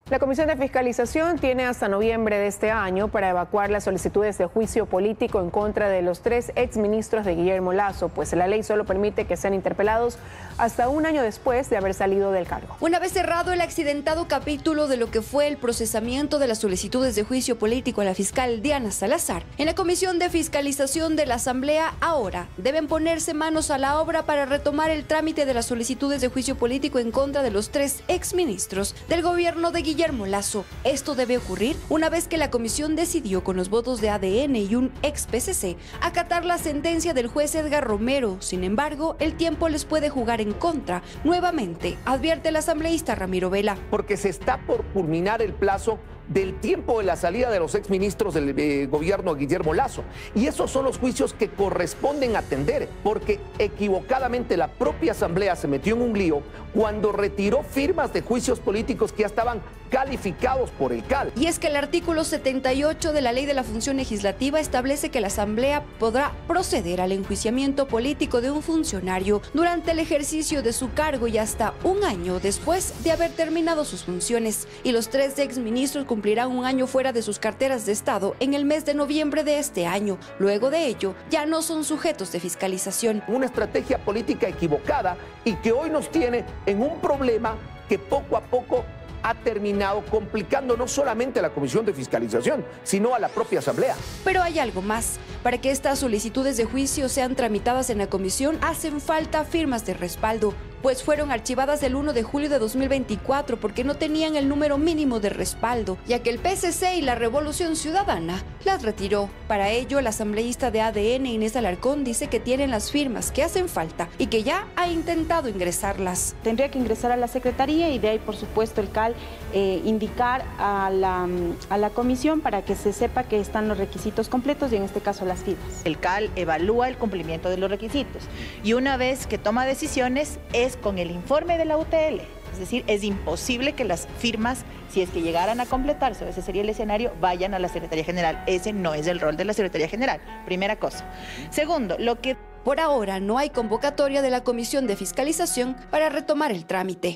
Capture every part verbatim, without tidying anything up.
La Comisión de Fiscalización tiene hasta noviembre de este año para evacuar las solicitudes de juicio político en contra de los tres exministros de Guillermo Lasso, pues la ley solo permite que sean interpelados hasta un año después de haber salido del cargo. Una vez cerrado el accidentado capítulo de lo que fue el procesamiento de las solicitudes de juicio político a la fiscal Diana Salazar, en la Comisión de Fiscalización de la Asamblea ahora deben ponerse manos a la obra para retomar el trámite de las solicitudes de juicio político en contra de los tres exministros del gobierno de Guillermo Guillermo Lasso. Esto debe ocurrir una vez que la comisión decidió con los votos de A D N y un ex P C C acatar la sentencia del juez Edgar Romero. Sin embargo, el tiempo les puede jugar en contra. Nuevamente, advierte el asambleísta Ramiro Vela. Porque se está por culminar el plazo del tiempo de la salida de los exministros del eh, gobierno de Guillermo Lasso. Y esos son los juicios que corresponden atender, porque equivocadamente la propia Asamblea se metió en un lío cuando retiró firmas de juicios políticos que ya estaban calificados por el C A L. Y es que el artículo setenta y ocho de la Ley de la Función Legislativa establece que la Asamblea podrá proceder al enjuiciamiento político de un funcionario durante el ejercicio de su cargo y hasta un año después de haber terminado sus funciones. Y los tres exministros cumplirán un año fuera de sus carteras de Estado en el mes de noviembre de este año. Luego de ello, ya no son sujetos de fiscalización. Una estrategia política equivocada y que hoy nos tiene en un problema que poco a poco ha terminado complicando no solamente a la Comisión de Fiscalización, sino a la propia Asamblea. Pero hay algo más. Para que estas solicitudes de juicio sean tramitadas en la comisión, hacen falta firmas de respaldo, pues fueron archivadas el primero de julio de dos mil veinticuatro porque no tenían el número mínimo de respaldo, ya que el P C C y la Revolución Ciudadana las retiró. Para ello, la asambleísta de A D N, Inés Alarcón, dice que tienen las firmas que hacen falta y que ya ha intentado ingresarlas. Tendría que ingresar a la Secretaría y de ahí, por supuesto, el C A L eh, indicar a la, a la comisión para que se sepa que están los requisitos completos y en este caso las firmas. El C A L evalúa el cumplimiento de los requisitos y una vez que toma decisiones es con el informe de la U T L. Es decir, es imposible que las firmas, si es que llegaran a completarse, ese sería el escenario, vayan a la Secretaría General. Ese no es el rol de la Secretaría General, primera cosa. Segundo, lo que... Por ahora no hay convocatoria de la Comisión de Fiscalización para retomar el trámite.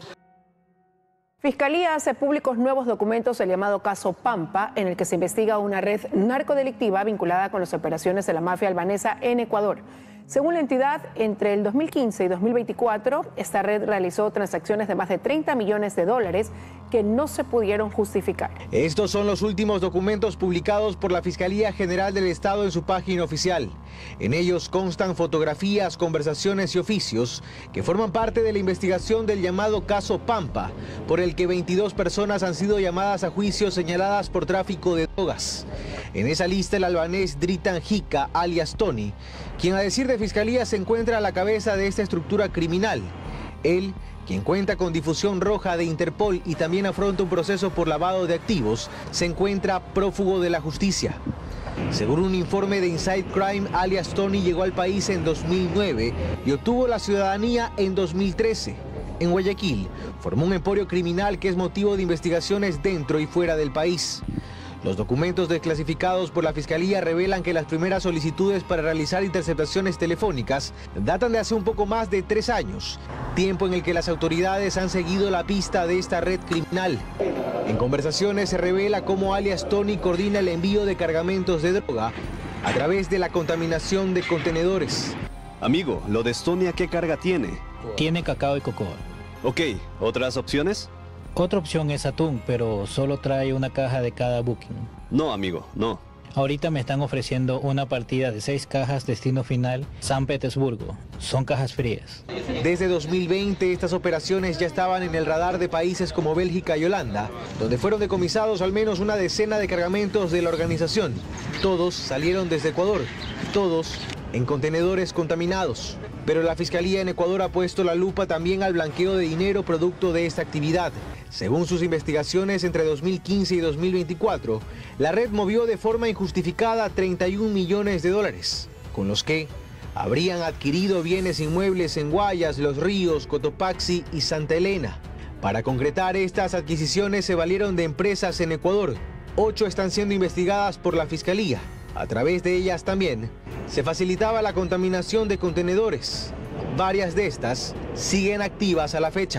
Fiscalía hace públicos nuevos documentos, el llamado caso Pampa, en el que se investiga una red narcodelictiva vinculada con las operaciones de la mafia albanesa en Ecuador. Según la entidad, entre el dos mil quince y dos mil veinticuatro, esta red realizó transacciones de más de treinta millones de dólares que no se pudieron justificar. Estos son los últimos documentos publicados por la Fiscalía General del Estado en su página oficial. En ellos constan fotografías, conversaciones y oficios que forman parte de la investigación del llamado caso Pampa, por el que veintidós personas han sido llamadas a juicio señaladas por tráfico de drogas. En esa lista el albanés Dritan Hika, alias Tony, quien a decir de Fiscalía se encuentra a la cabeza de esta estructura criminal. Él, quien cuenta con difusión roja de Interpol y también afronta un proceso por lavado de activos, se encuentra prófugo de la justicia. Según un informe de Inside Crime, alias Tony llegó al país en dos mil nueve y obtuvo la ciudadanía en dos mil trece. En Guayaquil, formó un emporio criminal que es motivo de investigaciones dentro y fuera del país. Los documentos desclasificados por la Fiscalía revelan que las primeras solicitudes para realizar interceptaciones telefónicas datan de hace un poco más de tres años, tiempo en el que las autoridades han seguido la pista de esta red criminal. En conversaciones se revela cómo alias Tony coordina el envío de cargamentos de droga a través de la contaminación de contenedores. Amigo, ¿lo de Estonia qué carga tiene? Tiene cacao y cocoa. Ok, ¿otras opciones? Otra opción es atún, pero solo trae una caja de cada booking. No, amigo, no. Ahorita me están ofreciendo una partida de seis cajas, destino final, San Petersburgo. Son cajas frías. Desde dos mil veinte, estas operaciones ya estaban en el radar de países como Bélgica y Holanda, donde fueron decomisados al menos una decena de cargamentos de la organización. Todos salieron desde Ecuador, todos en contenedores contaminados. Pero la Fiscalía en Ecuador ha puesto la lupa también al blanqueo de dinero producto de esta actividad. Según sus investigaciones, entre dos mil quince y dos mil veinticuatro, la red movió de forma injustificada treinta y un millones de dólares, con los que habrían adquirido bienes inmuebles en Guayas, Los Ríos, Cotopaxi y Santa Elena. Para concretar estas adquisiciones se valieron de empresas en Ecuador. Ocho están siendo investigadas por la Fiscalía. A través de ellas también se facilitaba la contaminación de contenedores. Varias de estas siguen activas a la fecha.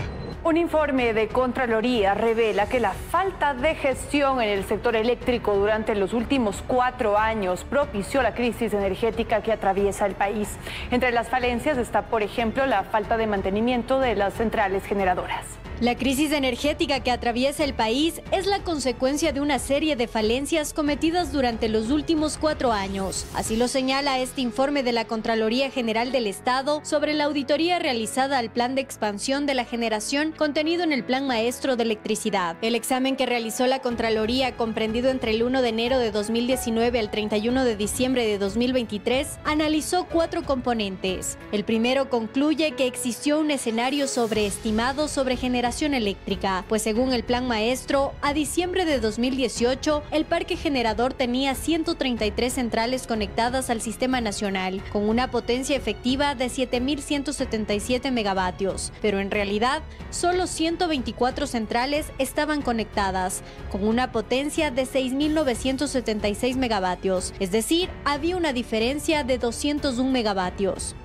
Un informe de Contraloría revela que la falta de gestión en el sector eléctrico durante los últimos cuatro años propició la crisis energética que atraviesa el país. Entre las falencias está, por ejemplo, la falta de mantenimiento de las centrales generadoras. La crisis energética que atraviesa el país es la consecuencia de una serie de falencias cometidas durante los últimos cuatro años. Así lo señala este informe de la Contraloría General del Estado sobre la auditoría realizada al plan de expansión de la generación contenido en el Plan Maestro de Electricidad. El examen que realizó la Contraloría, comprendido entre el primero de enero de dos mil diecinueve al treinta y uno de diciembre de dos mil veintitrés, analizó cuatro componentes. El primero concluye que existió un escenario sobreestimado sobre generación eléctrica, pues según el Plan Maestro, a diciembre de dos mil dieciocho, el parque generador tenía ciento treinta y tres centrales conectadas al sistema nacional, con una potencia efectiva de siete mil ciento setenta y siete megavatios, pero en realidad, solo ciento veinticuatro centrales estaban conectadas, con una potencia de seis mil novecientos setenta y seis megavatios, es decir, había una diferencia de doscientos un megavatios.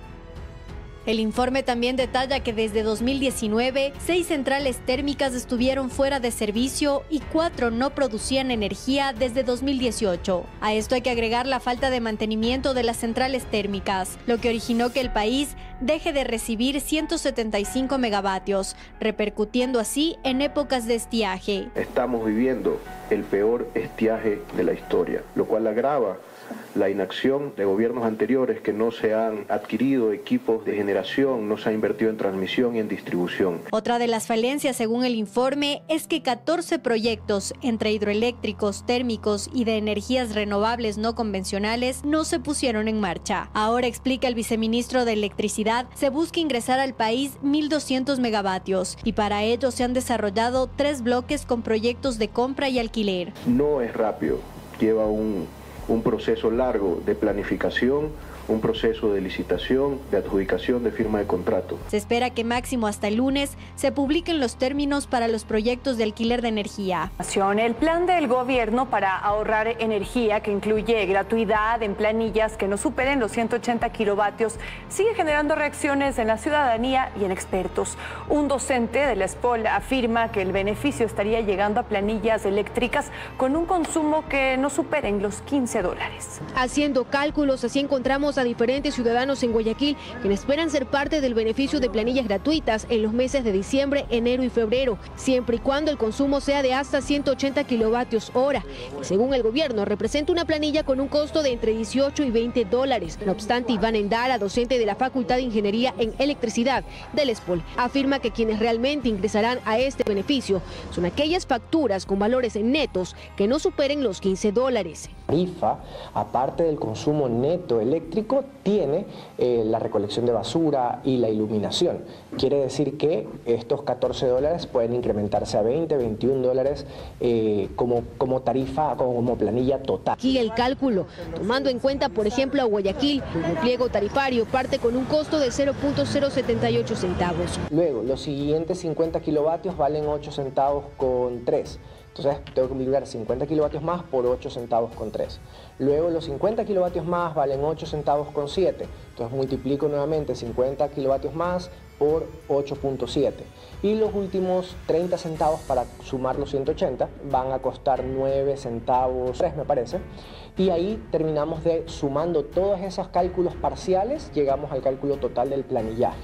El informe también detalla que desde dos mil diecinueve, seis centrales térmicas estuvieron fuera de servicio y cuatro no producían energía desde dos mil dieciocho. A esto hay que agregar la falta de mantenimiento de las centrales térmicas, lo que originó que el país deje de recibir ciento setenta y cinco megavatios, repercutiendo así en épocas de estiaje. Estamos viviendo el peor estiaje de la historia, lo cual agrava la inacción de gobiernos anteriores que no se han adquirido equipos de generación, no se ha invertido en transmisión y en distribución. Otra de las falencias, según el informe, es que catorce proyectos entre hidroeléctricos, térmicos y de energías renovables no convencionales no se pusieron en marcha. Ahora, explica el viceministro de Electricidad, se busca ingresar al país mil doscientos megavatios y para ello se han desarrollado tres bloques con proyectos de compra y alquiler. No es rápido, lleva un un proceso largo de planificación, un proceso de licitación, de adjudicación, de firma de contrato. Se espera que máximo hasta el lunes se publiquen los términos para los proyectos de alquiler de energía. El plan del gobierno para ahorrar energía, que incluye gratuidad en planillas que no superen los ciento ochenta kilovatios, sigue generando reacciones en la ciudadanía y en expertos. Un docente de la S P O L afirma que el beneficio estaría llegando a planillas eléctricas con un consumo que no superen los quince dólares. Haciendo cálculos, así encontramos a diferentes ciudadanos en Guayaquil quienes esperan ser parte del beneficio de planillas gratuitas en los meses de diciembre, enero y febrero, siempre y cuando el consumo sea de hasta ciento ochenta kilovatios hora, que según el gobierno representa una planilla con un costo de entre dieciocho y veinte dólares. No obstante, Iván Endara, docente de la Facultad de Ingeniería en Electricidad del S P O L, afirma que quienes realmente ingresarán a este beneficio son aquellas facturas con valores netos que no superen los quince dólares. Tarifa, aparte del consumo neto eléctrico, tiene eh, la recolección de basura y la iluminación. Quiere decir que estos catorce dólares pueden incrementarse a veinte, veintiún dólares eh, como, como tarifa, como planilla total. Aquí el cálculo, tomando en cuenta, por ejemplo, a Guayaquil, el pliego tarifario parte con un costo de cero punto cero setenta y ocho centavos. Luego, los siguientes cincuenta kilovatios valen ocho centavos con tres. Entonces tengo que multiplicar cincuenta kilovatios más por ocho centavos con tres. Luego los cincuenta kilovatios más valen ocho centavos con siete. Entonces multiplico nuevamente cincuenta kilovatios más por ocho punto siete. Y los últimos treinta centavos para sumar los ciento ochenta van a costar nueve centavos, tres me parece. Y ahí terminamos de, sumando todos esos cálculos parciales, llegamos al cálculo total del planillaje.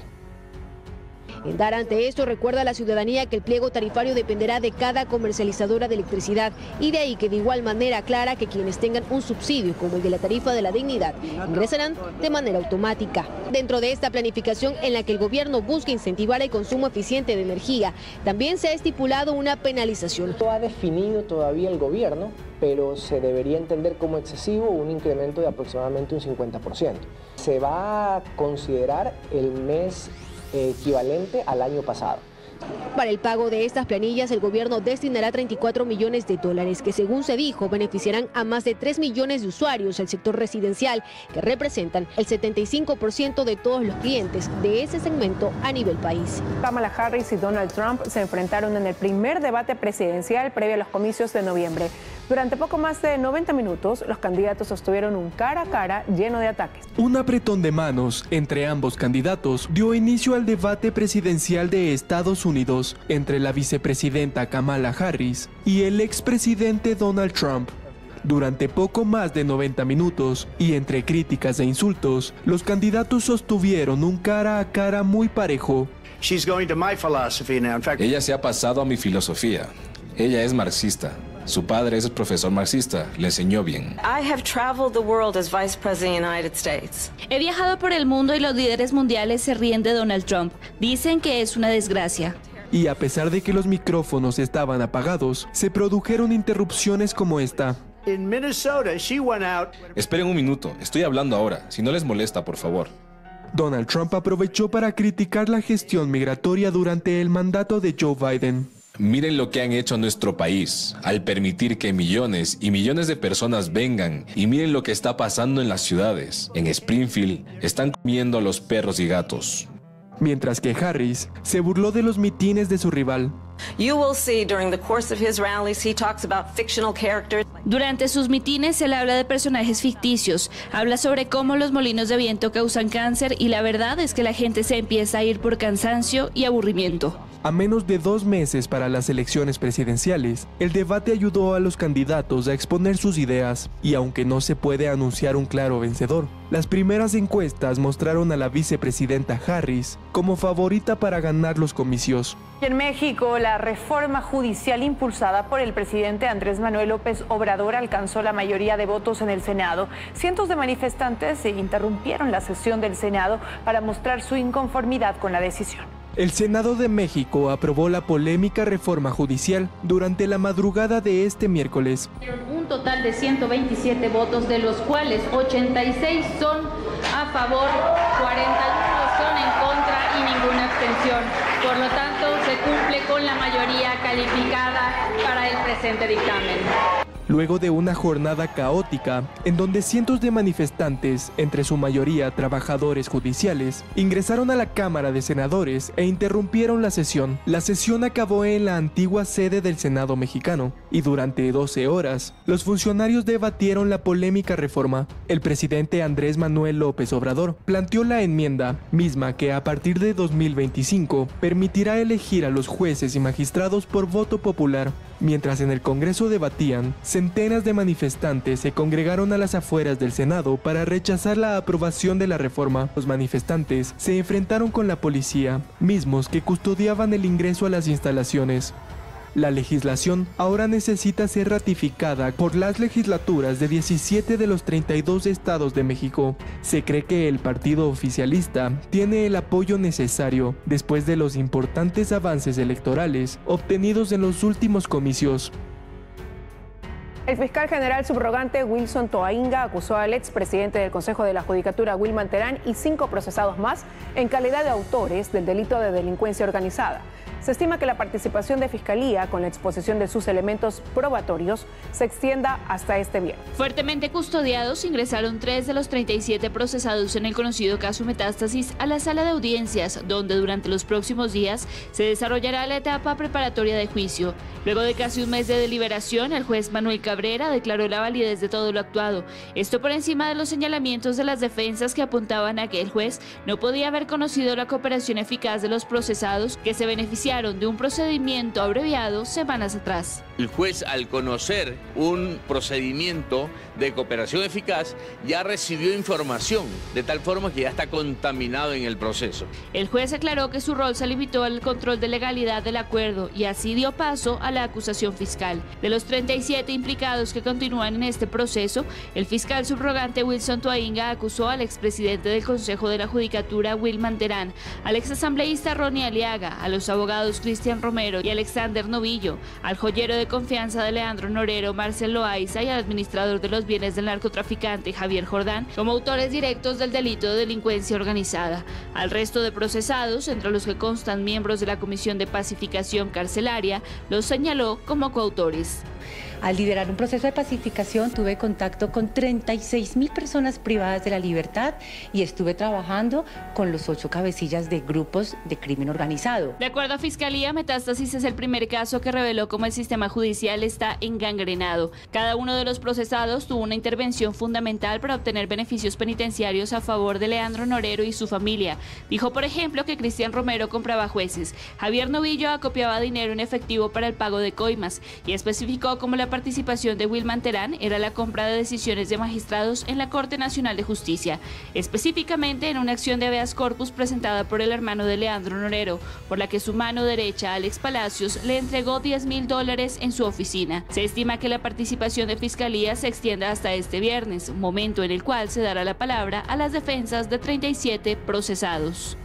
Endara ante esto recuerda a la ciudadanía que el pliego tarifario dependerá de cada comercializadora de electricidad y de ahí que de igual manera aclara que quienes tengan un subsidio como el de la tarifa de la dignidad ingresarán de manera automática. Dentro de esta planificación en la que el gobierno busca incentivar el consumo eficiente de energía, también se ha estipulado una penalización. No ha definido todavía el gobierno, pero se debería entender como excesivo un incremento de aproximadamente un cincuenta por ciento. Se va a considerar el mes equivalente al año pasado. Para el pago de estas planillas, el gobierno destinará treinta y cuatro millones de dólares, que según se dijo, beneficiarán a más de tres millones de usuarios del sector residencial, que representan el setenta y cinco por ciento de todos los clientes de ese segmento a nivel país. Kamala Harris y Donald Trump se enfrentaron en el primer debate presidencial previo a los comicios de noviembre. Durante poco más de noventa minutos, los candidatos sostuvieron un cara a cara lleno de ataques. Un apretón de manos entre ambos candidatos dio inicio al debate presidencial de Estados Unidos entre la vicepresidenta Kamala Harris y el expresidente Donald Trump. Durante poco más de noventa minutos, y entre críticas e insultos, los candidatos sostuvieron un cara a cara muy parejo. Ella se ha pasado a mi filosofía. Ella es marxista. Su padre es el profesor marxista, le enseñó bien. He viajado por el mundo y los líderes mundiales se ríen de Donald Trump. Dicen que es una desgracia. Y a pesar de que los micrófonos estaban apagados, se produjeron interrupciones como esta. Esperen un minuto, estoy hablando ahora, si no les molesta, por favor. Donald Trump aprovechó para criticar la gestión migratoria durante el mandato de Joe Biden. Miren lo que han hecho a nuestro país, al permitir que millones y millones de personas vengan, y miren lo que está pasando en las ciudades. En Springfield están comiendo a los perros y gatos. Mientras que Harris se burló de los mitines de su rival. Durante sus mitines él habla de personajes ficticios, habla sobre cómo los molinos de viento causan cáncer y la verdad es que la gente se empieza a ir por cansancio y aburrimiento. A menos de dos meses para las elecciones presidenciales, el debate ayudó a los candidatos a exponer sus ideas, y aunque no se puede anunciar un claro vencedor, las primeras encuestas mostraron a la vicepresidenta Harris como favorita para ganar los comicios. En México, la reforma judicial impulsada por el presidente Andrés Manuel López Obrador alcanzó la mayoría de votos en el Senado. Cientos de manifestantes se interrumpieron la sesión del Senado para mostrar su inconformidad con la decisión. El Senado de México aprobó la polémica reforma judicial durante la madrugada de este miércoles. Un total de ciento veintisiete votos, de los cuales ochenta y seis son a favor, cuarenta y uno son en contra y ninguna abstención. Por lo tanto, se cumple con la mayoría calificada para el presente dictamen. Luego de una jornada caótica, en donde cientos de manifestantes, entre su mayoría trabajadores judiciales, ingresaron a la Cámara de Senadores e interrumpieron la sesión. La sesión acabó en la antigua sede del Senado mexicano, y durante doce horas, los funcionarios debatieron la polémica reforma. El presidente Andrés Manuel López Obrador planteó la enmienda, misma que a partir de dos mil veinticinco permitirá elegir a los jueces y magistrados por voto popular. Mientras en el Congreso debatían, centenas de manifestantes se congregaron a las afueras del Senado para rechazar la aprobación de la reforma. Los manifestantes se enfrentaron con la policía, mismos que custodiaban el ingreso a las instalaciones. La legislación ahora necesita ser ratificada por las legislaturas de diecisiete de los treinta y dos estados de México. Se cree que el partido oficialista tiene el apoyo necesario después de los importantes avances electorales obtenidos en los últimos comicios. El fiscal general subrogante Wilson Toainga acusó al expresidente del Consejo de la Judicatura, Wilman Terán, y cinco procesados más en calidad de autores del delito de delincuencia organizada. Se estima que la participación de Fiscalía con la exposición de sus elementos probatorios se extienda hasta este viernes. Fuertemente custodiados, ingresaron tres de los treinta y siete procesados en el conocido caso Metástasis a la sala de audiencias, donde durante los próximos días se desarrollará la etapa preparatoria de juicio. Luego de casi un mes de deliberación, el juez Manuel Cabrera declaró la validez de todo lo actuado. Esto por encima de los señalamientos de las defensas que apuntaban a que el juez no podía haber conocido la cooperación eficaz de los procesados que se beneficiaron de un procedimiento abreviado semanas atrás. El juez, al conocer un procedimiento de cooperación eficaz, ya recibió información, de tal forma que ya está contaminado en el proceso. El juez aclaró que su rol se limitó al control de legalidad del acuerdo y así dio paso a la acusación fiscal. De los treinta y siete implicados que continúan en este proceso, el fiscal subrogante Wilson Toainga acusó al expresidente del Consejo de la Judicatura, Wilman Terán, al exasambleísta Ronnie Aliaga, a los abogados Cristian Romero y Alexander Novillo, al joyero de confianza de Leandro Norero, Marcel Loaiza, y al administrador de los bienes del narcotraficante Javier Jordán, como autores directos del delito de delincuencia organizada. Al resto de procesados, entre los que constan miembros de la Comisión de Pacificación Carcelaria, los señaló como coautores. Al liderar un proceso de pacificación tuve contacto con treinta y seis mil personas privadas de la libertad y estuve trabajando con los ocho cabecillas de grupos de crimen organizado. De acuerdo a Fiscalía, Metástasis es el primer caso que reveló cómo el sistema judicial está engangrenado. Cada uno de los procesados tuvo una intervención fundamental para obtener beneficios penitenciarios a favor de Leandro Norero y su familia. Dijo, por ejemplo, que Cristian Romero compraba jueces, Javier Novillo acopiaba dinero en efectivo para el pago de coimas y especificó cómo la participación de Wilman Terán era la compra de decisiones de magistrados en la Corte Nacional de Justicia, específicamente en una acción de habeas corpus presentada por el hermano de Leandro Norero, por la que su mano derecha, Alex Palacios, le entregó diez mil dólares en su oficina. Se estima que la participación de Fiscalía se extienda hasta este viernes, momento en el cual se dará la palabra a las defensas de treinta y siete procesados.